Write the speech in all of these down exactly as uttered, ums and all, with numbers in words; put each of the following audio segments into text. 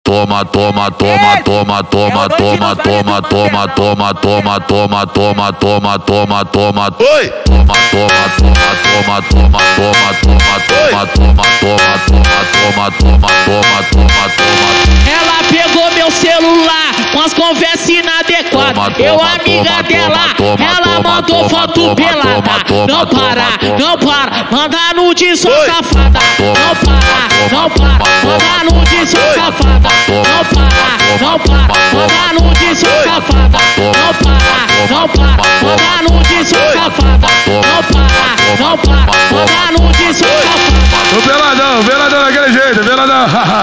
toma, toma, toma, toma, toma, toma, toma, toma, toma, toma, toma, toma, toma, toma, toma, oi, toma, toma, toma, toma, toma, toma, toma, toma, toma, toma, toma, toma, toma, toma, toma. Ela pegou meu celular com as conversas inadequadas. Eu, amiga dela, ela mandou foto pelada. Não para, não para, manda nude, sua safada. Não para, não para, manda nude, sua safada. Não para, não para, manda nude, sua safada. Não para, não para, manda nude, sua safada. Não para, não para, manda nude, sua safada. O peladão, peladão daquele jeito, peladão.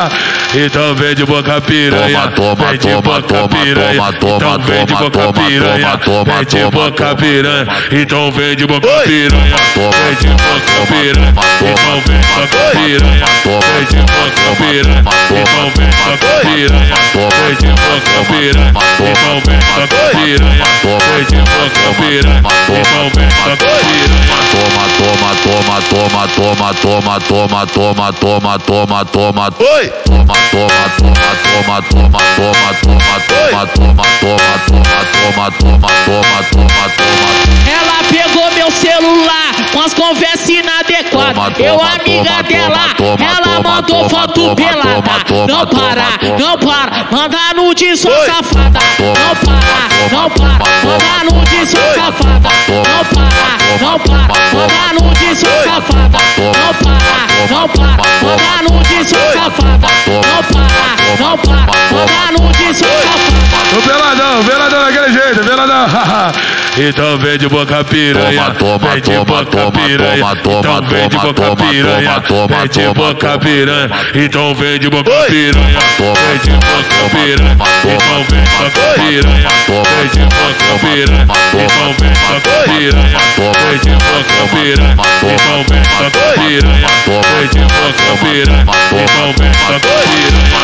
Então vem de boca piranha, vem de boca piranha, então vem de boca piranha, vem de boca piranha, então vem de boca piranha, vem de boca piranha, então vem de boca piranha, vem de boca piranha, então vem de boca piranha, vem de boca piranha, então vem de boca piranha, vem de boca piranha, então vem de boca piranha. Toma, toma, toma, toma, toma, toma, toma, toma, toma, toma, toma, oi, toma, toma, toma, toma, toma, toma, toma, toma, toma, toma, toma, toma, toma, toma, toma. Ela pegou meu celular com as conversas inadequadas. Eu, amiga dela, ela mandou foto pelada. Não para, não para, manda nude, sua safada. Não para, não para, manda nude, sua safada. Não para, não para, manda nude, sua safada. Não para, não para, manda nude, sua safada. Não para, não para, manda nude, sua safada. O peladão, peladão daquele jeito, peladão. Então vem de boca piranha, vem de boca piranha, então vem de boca piranha, vem de boca piranha, então vem de boca piranha, vem de boca piranha, então vem de boca piranha, vem de boca piranha, então vem de boca piranha, vem de boca piranha, então vem de boca piranha, vem de boca piranha, então vem de boca piranha.